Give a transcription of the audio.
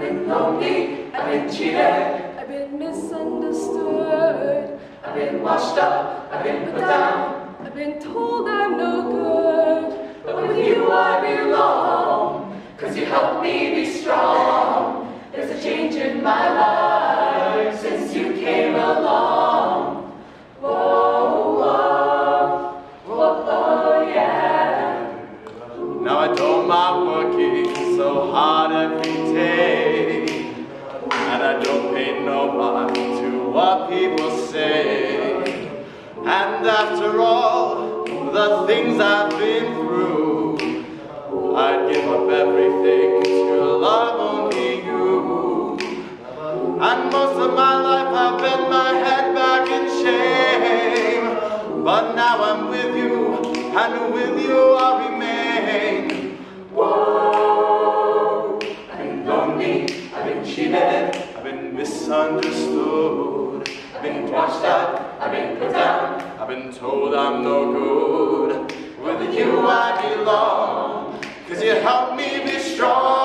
been lonely, I've been cheated, I've been misunderstood, I've been washed up, I've been put down, I've been told I'm no good. But with you I belong, 'cause you help me be strong. There's a change in my life since you came along. Whoa, whoa, whoa, oh yeah. Now I don't mind working so hard every day, and I don't pay no mind to what people say. And after all the things I've been through, I'd give up everything to love only you. And most of my life I've bent my head back in shame, but now I'm with you, and with you I'll remain. Whoa, I've been lonely, I've been cheated, I've been misunderstood, I've been washed up, I've been put down, I've been told I'm no good. With you I belong, 'cause you help me be strong.